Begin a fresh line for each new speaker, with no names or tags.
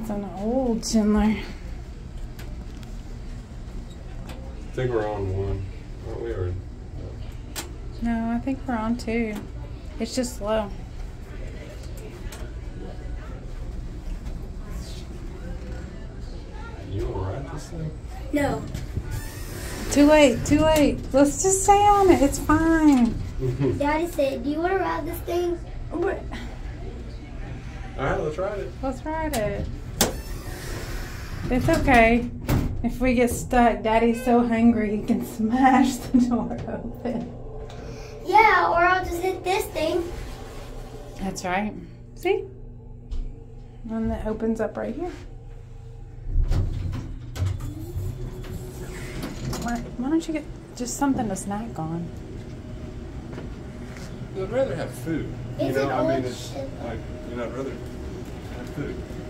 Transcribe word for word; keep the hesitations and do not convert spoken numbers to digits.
It's an Old Schindler.
I think we're on one, aren't we? Or,
No, I think we're on two. It's just slow.
you want to ride this thing?
No.
Too late, too late. Let's just stay on it. It's fine.
Daddy said, do you want to ride this thing?
What?
All right, let's ride it.
Let's ride it. It's okay. If we get stuck, Daddy's so hungry he can smash the door open.
Yeah, or I'll just hit this thing.
That's right. See? And it opens up right here. Why, why don't you get just something to snack on?
I'd rather have food. You
Is
know,
it
I mean,
Old
it's
Schindler?
like, you know, I'd rather have food.